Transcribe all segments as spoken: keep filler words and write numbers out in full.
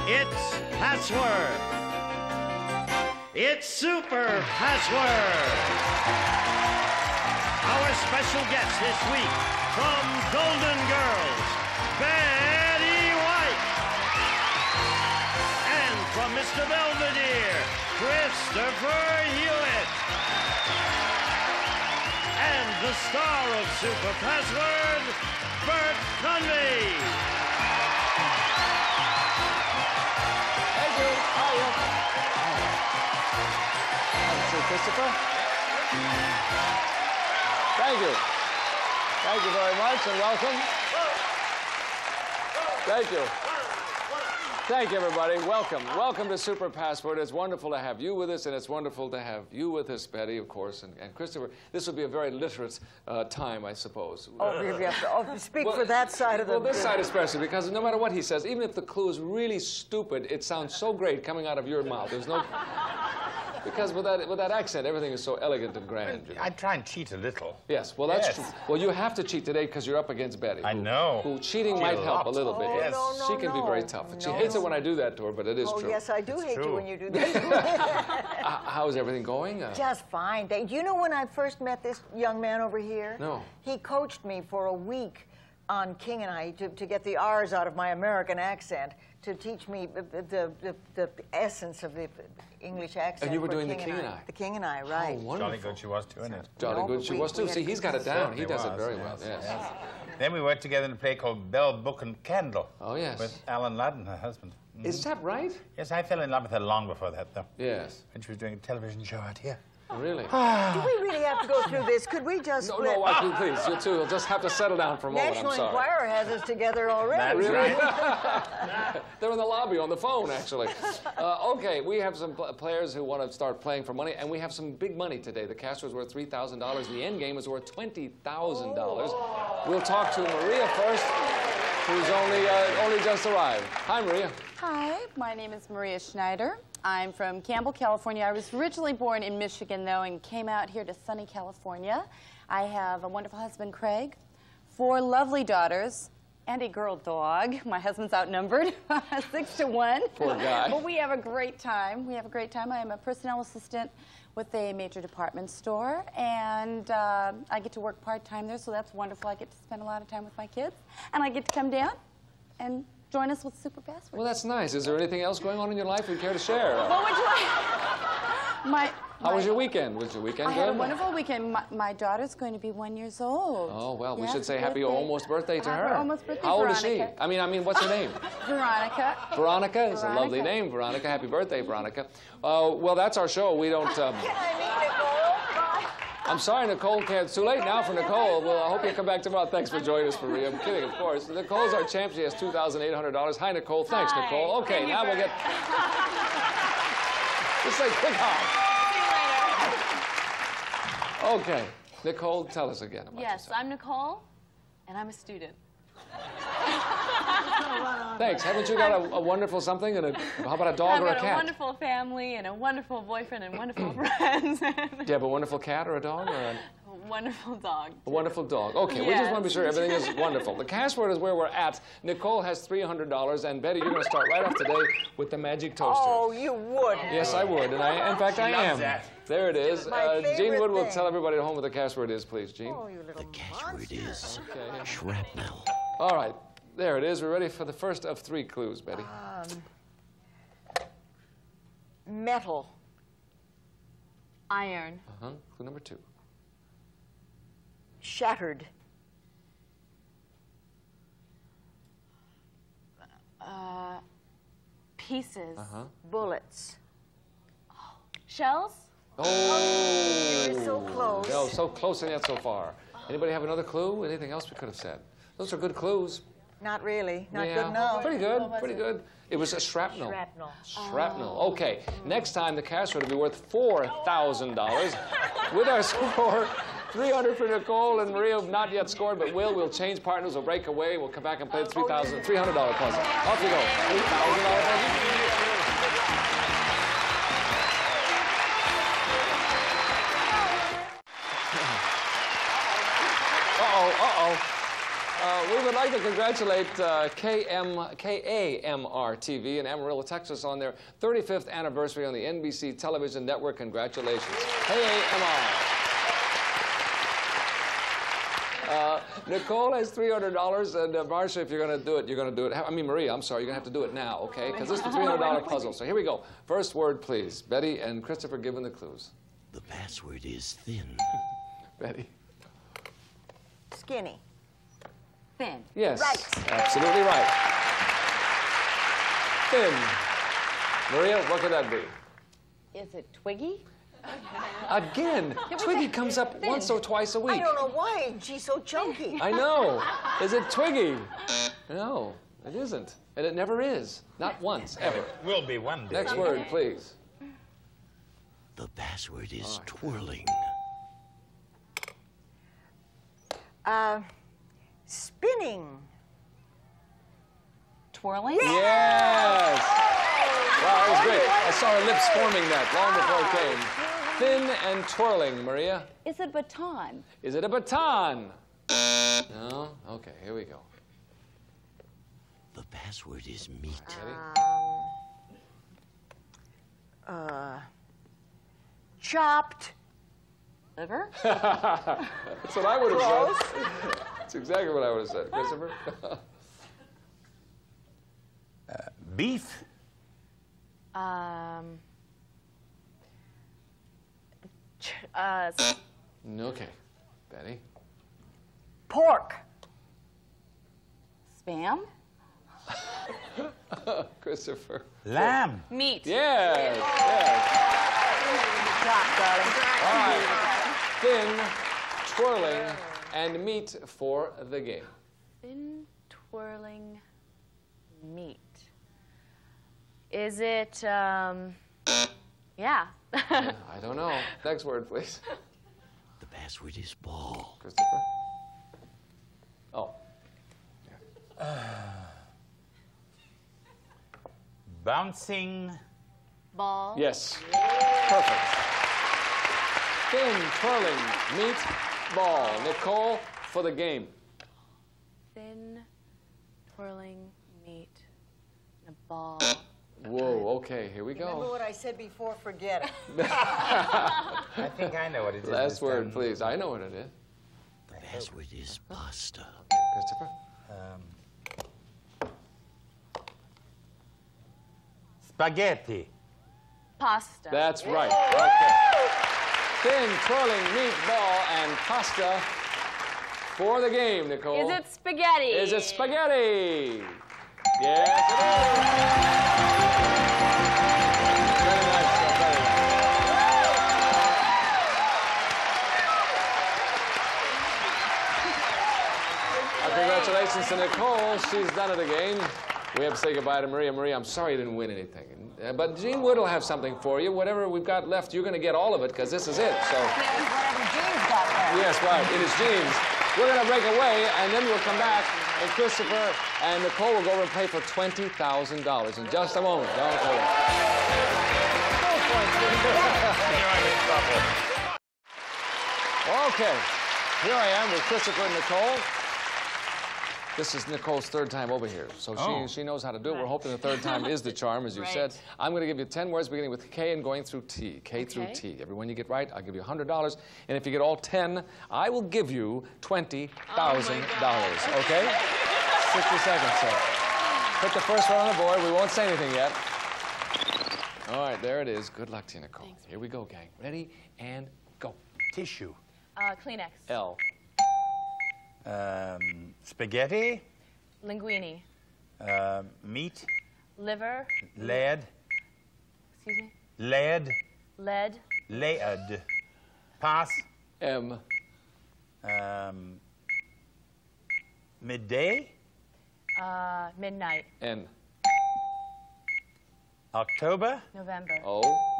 It's Password. It's Super Password. Our special guest this week from Golden Girls, Betty White. And from Mister Belvedere, Christopher Hewitt. And the star of Super Password, Bert Convy. Thank you. How are you? Thank you, Christopher. Thank you. Thank you very much and welcome. Thank you. Thank you, everybody. Welcome. Welcome to Super Password. It's wonderful to have you with us, and it's wonderful to have you with us, Betty, of course, and, and Christopher. This will be a very literate uh, time, I suppose. Oh, you have to oh, speak well, for that side of the... Well, this side especially, because no matter what he says, even if the clue is really stupid, it sounds so great coming out of your mouth. There's no... Because with that, with that accent, everything is so elegant and grand. You know? I try and cheat a little. Yes, well, that's yes. true. Well, you have to cheat today because you're up against Betty. I who, know. Who cheating Cheat might a help lot. a little bit. Oh, Yes. no, no, She can no. be very tough. No, She hates no. it when I do that to her, but it is Oh, true. yes, I do It's hate true. you when you do that. uh, how's everything going? Uh, Just fine. Do you know when I first met this young man over here? No. He coached me for a week on King and I to, to get the R's out of my American accent, to teach me the, the, the, the essence of the English accent. And you were for doing King the King and I. The King and I, right. How wonderful. Jolly good she was, too, isn't it? Jolly No, good but she we- was, too. we See, had he's got it down. He Certainly does it was, very yes, well. Yes. yes. Then we worked together in a play called Bell, Book and Candle. Oh, yes. With Alan Ladd, her husband. Mm. Is that right? Yes, I fell in love with her long before that, though. Yes. When she was doing a television show out here. Really? Do we really have to go through this? Could we just No, split? no, I, please, you two will just have to settle down for a moment. National I'm sorry. Enquirer has us together already. That's Really? right. They're in the lobby on the phone, actually. Uh, okay, we have some pl players who want to start playing for money, and we have some big money today. The cash was worth three thousand dollars. The end game is worth twenty thousand dollars. We'll talk to Maria first, who's only, uh, only just arrived. Hi, Maria. Hi, my name is Maria Schneider. I'm from Campbell, California. I was originally born in Michigan, though, and came out here to sunny California. I have a wonderful husband, Craig, four lovely daughters, and a girl dog. My husband's outnumbered, six to one. Poor guy. But we have a great time. We have a great time. I am a personnel assistant with a major department store, and uh, I get to work part-time there, so that's wonderful. I get to spend a lot of time with my kids, and I get to come down and join us with Super Password. Well, that's nice. Is there anything else going on in your life you'd care to share? What would you like? My, How my, was your weekend? Was your weekend I good? had a wonderful weekend. My, my daughter's going to be one years old. Oh, well, we Yes, should say happy birthday. almost birthday to Happy her. almost birthday, How old is she? Veronica. I mean, I mean, what's her name? Veronica. Veronica is a Veronica. lovely name, Veronica. Happy birthday, Veronica. Uh, well, that's our show. We don't... Um, Can I meet Nicole? I'm sorry, Nicole can't. It's too late now for Nicole. Well, I hope you come back tomorrow. Thanks for joining us, Maria. I'm kidding, of course. Nicole's our champ. She has two thousand eight hundred dollars. Hi, Nicole. Thanks, Hi. Nicole. Okay, Thank you, now we'll Bert. get... Just say quick high. See you later. Okay. Nicole, tell us again about Yes, yourself. I'm Nicole, and I'm a student. Thanks. Haven't you got a, a wonderful something? And a, how about a dog I've or a got cat? a wonderful family and a wonderful boyfriend and wonderful friends. Do you have a wonderful cat or a dog or a... A wonderful dog. A wonderful dog. Okay, we just want to be Yes. sure everything is wonderful. The cash word is where we're at. Nicole has three hundred dollars, and Betty, you're going to start right off today with the magic toaster. Oh, you would. Yes, I would, and I, in fact, I loves am. that. There it is. My Uh, Gene favorite Wood will thing. tell everybody at home what the cash word is, please, Gene. Oh, you little Catchword is Okay. shrapnel. All right, there it is. We're ready for the first of three clues, Betty. metal. Iron. Uh-huh. Clue number two. Shattered. Uh, pieces. Uh-huh. Bullets. Shells. Oh! You're so close. No, so close and yet so far. Anybody have another clue? Anything else we could have said? Those are good clues. Not really. Not Yeah. good enough. Pretty good, pretty good. It was a shrapnel. Shrapnel. Shrapnel. Okay, next time the cash would be worth four thousand dollars. With our score, three hundred for Nicole and Maria have not yet scored, but will. We'll change partners. We'll break away. We'll come back and play the three thousand dollars, three hundred dollar puzzle. Off you go. three thousand dollar puzzle. Uh-oh, uh-oh. Uh, we would like to congratulate uh, K M, K A M R T V in Amarillo, Texas on their thirty-fifth anniversary on the N B C television network. Congratulations. K A M R. Uh, Nicole has three hundred dollars, and uh, Marcia, if you're going to do it, you're going to do it. I mean, Maria, I'm sorry, you're going to have to do it now, okay? Because this is the three hundred dollar puzzle. So here we go. First word, please. Betty and Christopher, given the clues. The password is thin. Betty. Skinny. Thin. Yes. Right. Absolutely right. Thin. Maria, what could that be? Is it Twiggy? Again, Twiggy comes up thin. once or twice a week. I don't know why she's so chunky. I know. Is it Twiggy? No, it isn't. And it never is. Not once, ever. Will be one day. Next word, please. The password is Oh. twirling. Uh, spinning. Twirling? Yes! Wow, that was great. I saw her lips forming that long before it came. Thin and twirling, Maria. Is it baton? Is it a baton? No? Okay, here we go. The password is meat. Ready? Uh, chopped. Liver? That's what I would have said. That's exactly what I would have said. Christopher? Beef. Um, ch- uh, s- Okay. Betty? Pork. Spam? Christopher? Lamb. meat. Yes, yes. All right. Thin, twirling, and meat for the game. Thin, twirling meat. Is it, um, yeah. I don't know. Next word, please. The password is ball. Christopher? Oh. Bouncing. Ball. Yes. Perfect. Thin, twirling, meat, ball. Nicole for the game. Thin, twirling meat. And a ball. Whoa, okay, here we Remember go. what I said before? Forget it. I think I know what it is. Last this word, time. please. I know what it is. The password is pasta. Christopher? Spaghetti. Pasta. That's right. Okay. Thin, twirling, meat, ball, and pasta for the game, Nicole. Is it spaghetti? Is it spaghetti? Yes, it is. Very nice, uh, very nice. Uh, congratulations to Nicole. She's done it again. We have to say goodbye to Maria. Maria, I'm sorry you didn't win anything. Uh, but Gene Wood will have something for you. Whatever we've got left, you're going to get all of it because this is it. So. Whatever Gene's got there. Yes, right. It is Gene's. We're going to break away, and then we'll come back, and Christopher and Nicole will go over and play for twenty thousand dollars in just a moment. Don't go away. Okay. Here I am with Christopher and Nicole. This is Nicole's third time over here, so Oh. she, she knows how to do it. We're hoping the third time is the charm, as you Right. said. I'm going to give you ten words beginning with K and going through T. K through Okay. T. Every one you get right, I'll give you one hundred dollars. And if you get all ten, I will give you twenty thousand dollars. Okay? sixty seconds, so. Put the first one on the board. We won't say anything yet. All right, there it is. Good luck to you, Nicole. Thanks. Here we go, gang. Ready, and go. Tissue. Uh, Kleenex. L. Um, spaghetti. Linguine. Uh, meat. Liver. Lead. Excuse me. Lead. Lead. Lead. Pass. M. Um, midday. Uh, midnight. N. October. November. O.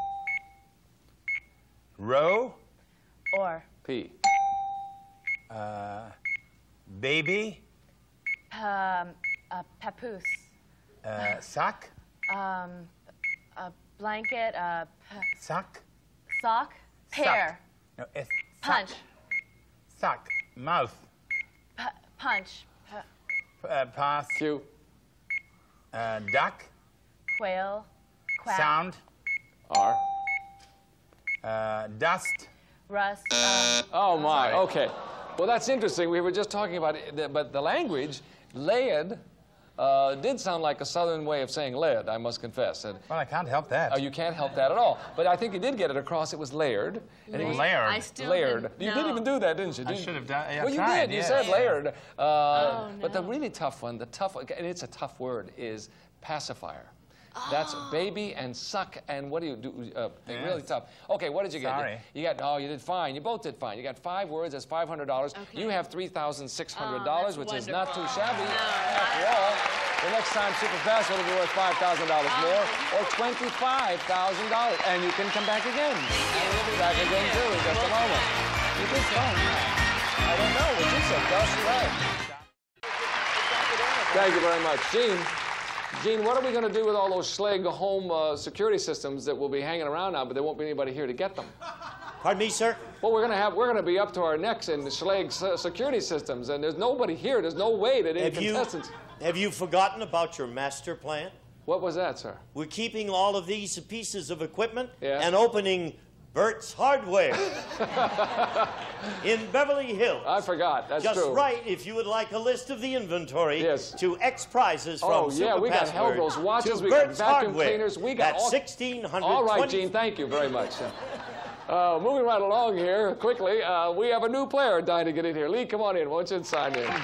Row. Or. P. Uh, baby. Um, uh, papoose. Uh, sock. Um, a blanket. A p- Sock. sock. Pear. No, it's Punch. Sock. Mouth. P- punch. uh, pass. Q. Uh, duck. Quail. Quack. Sound. R. Uh, dust. Rust. Um, Oh, my. Sorry. Okay. Well, that's interesting. We were just talking about it, the- but the language, layered, uh, did sound like a southern way of saying lead, I must confess. And, Well, I can't help that. oh, you can't help that at all. But I think you did get it across. It was layered. And it was Layered. I still layered. didn't You know. did even do that, didn't you? I Did you- should have done. Yeah, Well, you tried, did. You yes. said layered. Uh, Oh, But the no. really tough one, the tough one, and it's a tough word, is pacifier. That's baby and suck and what do you do? Uh, Really Yes. tough. Okay, what did you get? Sorry. You got, oh, you did fine. You both did fine. You got five words. That's five hundred dollars. Okay. You have three thousand six hundred Oh, dollars, that's which is not too wonderful. shabby No, after all. The next time Super Fast will be worth five thousand dollars Oh, more thank or twenty-five thousand dollars. And you can come back again. And we'll be back again too in just a moment. You did fine. I don't know what you said, Gus. Right. Thank you very much. Gene, Gene, what are we going to do with all those Schlegel home uh, security systems that will be hanging around now, but there won't be anybody here to get them? Pardon me, sir? Well, we're going to have, we're going to be up to our necks in Schlegel s- security systems, and there's nobody here. There's no way that any Have you, contestants. have you forgotten about your master plan? What was that, sir? We're keeping all of these pieces of equipment Yes. and opening Bert's Hardware in Beverly Hills. I forgot. That's Just true. write if you would like a list of the inventory Yes. to X prizes from Oh, yeah, Super we got Password held those watches, to we got Bert's vacuum Hardware. cleaners, we got That's all- sixteen hundred. All right, Gene, thank you very much. Uh, moving right along here, quickly, uh, we have a new player dying to get in here. Lee, come on in. Why don't you sign in?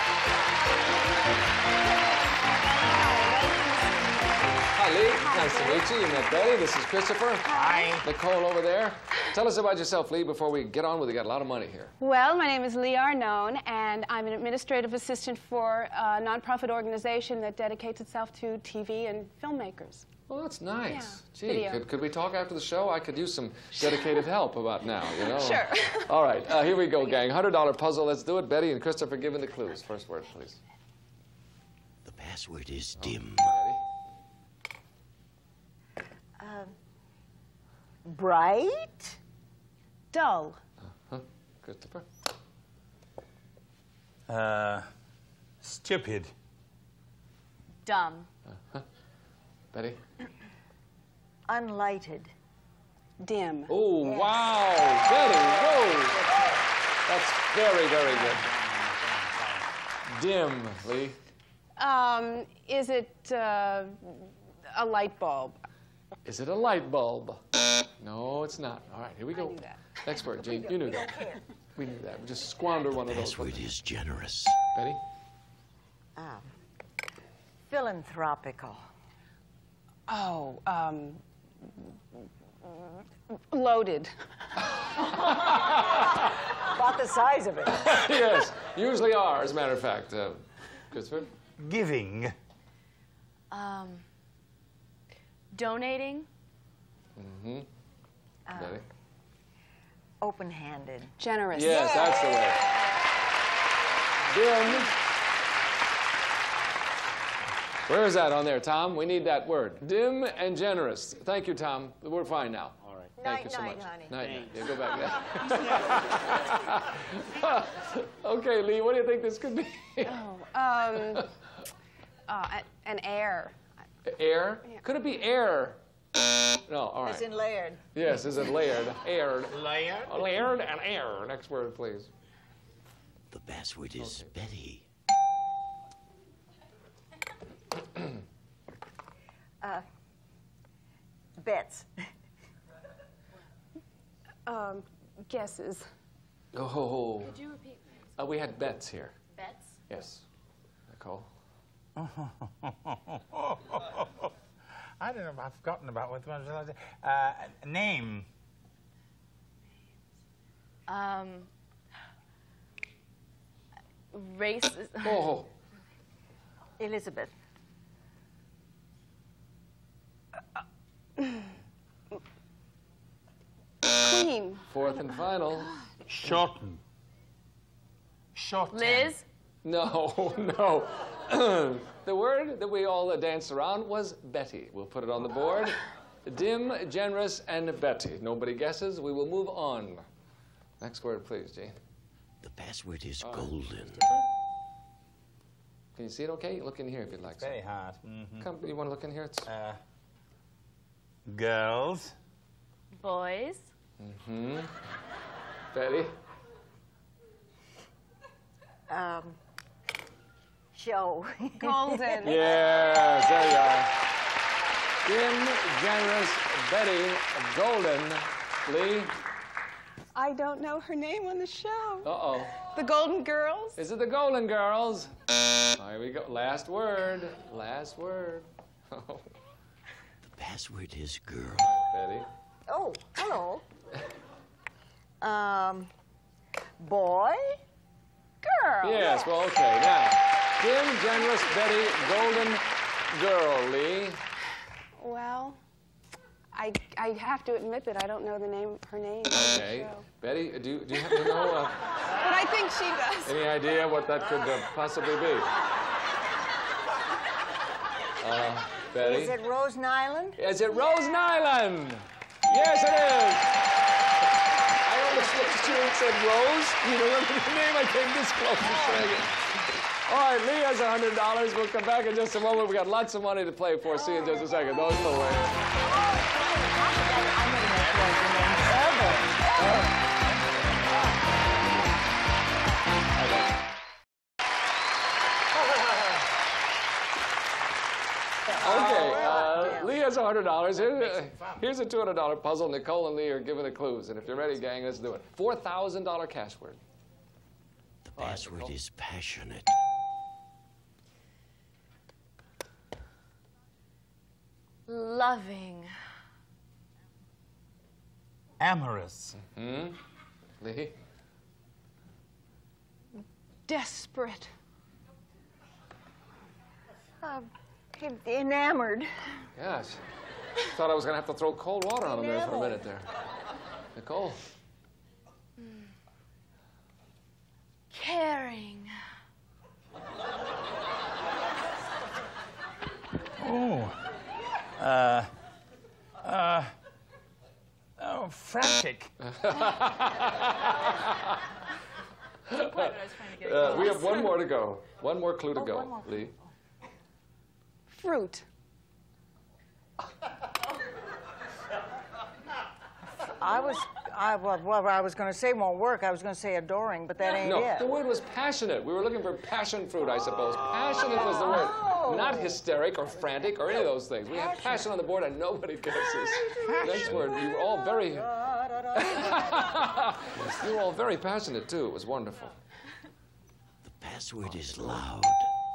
Hi, Lee. Nice to meet you. You met Betty. This is Christopher. Hi. Nicole over there. Tell us about yourself, Lee, before we get on with it. We got a lot of money here. Well, my name is Lee Arnone, and I'm an administrative assistant for a nonprofit organization that dedicates itself to T V and filmmakers. Well, that's nice. Yeah, Gee, video. could, could we talk after the show? I could use some dedicated help about now, you know? Sure. All right, uh, here we go, gang. one hundred dollar puzzle. Let's do it. Betty and Christopher, give me the clues. First word, please. The password is dim. Betty? Bright? Dull. Huh? Christopher? Uh, stupid. Dumb. Betty? Unlighted. Dim. Oh, wow. Betty, whoa. That's very, very good. Dim, Lee. Um, is it uh, a light bulb? Is it a light bulb? No, it's not. All right, here we go. knew that. Next word, Gene. You knew that. We knew that. We just squander one of those. Password is generous. Betty? Philanthropical. Oh, um, loaded. About the size of it. Yes, usually are, as a matter of fact. Uh, Christopher? Giving. Um, donating. Mm-hmm. Betty? Open-handed. Generous. Yes, that's the way. Dim. Where is that on there, Tom? We need that word. Dim and generous. Thank you, Tom. We're fine now. All right. Thank you so Night, much. night, honey. Night, night. Yeah, go back there. Okay, Lee, what do you think this could be? Oh, um, uh, a- an air. Air? Could it be air? No, all As right. in layered. Yes, is it layered? Aired. Layered. Layered and air. Next word, please. The password is Betty. Bets. Um, guesses. Oh. Could you repeat? Uh, we had bets here. Bets? Yes. Nicole? I don't know. I've forgotten about what the one was. Uh, name. Um, race. Oh. Elizabeth. Queen. Fourth and final. Shorten. Shorten. Liz. No, no. The word that we all uh, danced around was Betty. We'll put it on the board. Dim, generous, and Betty. Nobody guesses. We will move on. Next word, please, Gene. The password is golden. Can you see it okay? Look in here if you'd like. Very hard. Mm-hmm. Come, you want to look in here? It's... Uh, girls. Boys. Mm-hmm. Betty? Um, show. Golden. Yes, there you are. Dim, generous, Betty, golden, Lee. I don't know her name on the show. Uh-oh. The Golden Girls. Is it the Golden Girls? Here we go. Last word. Last word. Oh, The password is girl. Betty. Oh, hello. um, boy, girl. Yes, well, okay. Now, Dim, generous, Betty, golden girl, Lee. Well, I, I have to admit that I don't know the name, her name. Okay. Betty, do you, do you happen to know uh, But I think she does. any idea what that could uh, possibly be? Uh, Betty? Is it Rose Nyland? Is it Rose Nyland? Yes, it is. I almost looked at you and said Rose. You remember the name? I came this close to saying it. All right, Lee has one hundred dollars. We'll come back in just a moment. We've got lots of money to play for. See you in just a second. Don't go away. Okay, uh, Lee has one hundred dollars. Here's, here's a two hundred dollar puzzle. Nicole and Lee are giving the clues. And if you're ready, gang, let's do it. four thousand dollar cash word. The password is passionate. Loving. Amorous. Hmm? Lee? Desperate. Uh, enamored. Gosh. Thought I was going to have to throw cold water on him there for a minute there. Nicole? Caring. Oh. Uh. Uh. Oh, frantic. Uh, we have one more to go. One more clue to Oh, go, one more. Lee. Fruit. I was, I, well, what I was going to say won't work. I was going to say adoring, but that ain't No, it. the word was passionate. We were looking for passion fruit, I suppose. Passionate was the word. Oh. Not hysteric or frantic or any of those things. We had passion on the board and nobody guesses. Next word. You were all very... you were all very passionate, too. It was wonderful. The password is loud.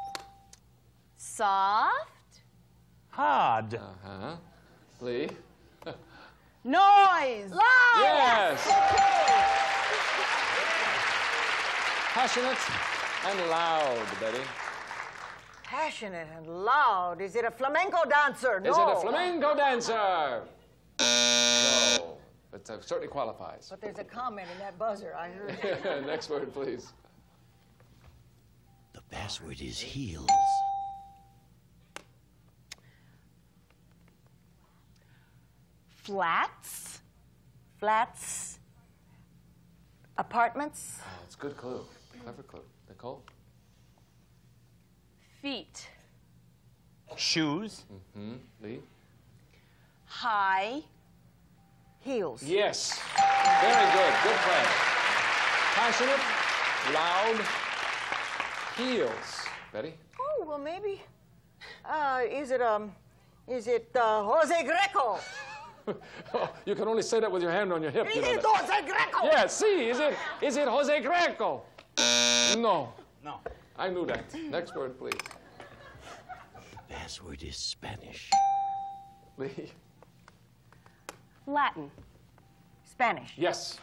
Soft. Hard. Uh-huh. Lee? Noise. Loud! Yes! Passionate and loud, Betty. Passionate and loud. Is it a flamenco dancer? No. Is it a flamenco dancer? No. But uh, certainly qualifies. But there's a comment in that buzzer. I heard it. Next word, please. The password is heels. Flats. Flats. Apartments. Oh, it's a good clue. Clever clue. Nicole? Feet. Shoes. Hmm? Lee? High. Heels. Yes. Very good. Good play. Passionate, loud, heels. Betty? Oh, well, maybe. Uh, is it, um, is it uh, Jose Greco? Oh, you can only say that with your hand on your hip. You Is know it that. Jose Greco? Yeah, see, is it, is it Jose Greco? No. No. I knew that. Next word, please. The password is Spanish. Lee? Latin. Spanish. Yes.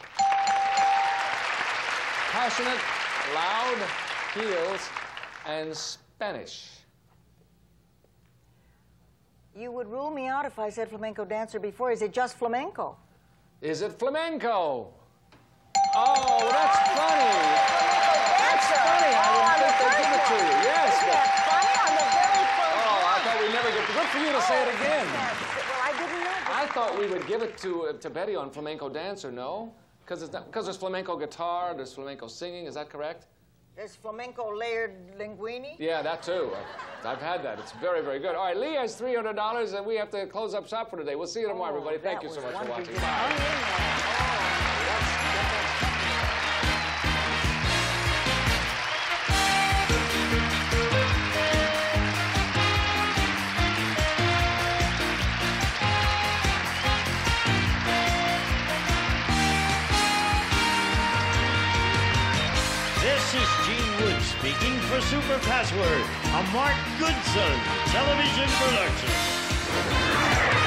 Passionate, loud, heels, and Spanish. You would rule me out if I said flamenco dancer before. Is it just flamenco? Is it flamenco? Oh, that's funny. That's funny. I would think they'd give it to you. Yes. Isn't But, that funny on the very first oh, I one? thought we'd never get. Good for you to say it again. Well, I didn't know. I thought we would give it to uh, to Betty on flamenco dancer. No, because it's not because there's flamenco guitar, there's flamenco singing. Is that correct? There's flamenco layered linguine. Yeah, that too. I've had that. It's very, very good. All right, Lee has three hundred dollars, and we have to close up shop for today. We'll see you tomorrow, Oh, everybody. Thank that you so was much for one watching. big- Bye. Oh, This is Gene Wood speaking for Super Password, a Mark Goodson television production.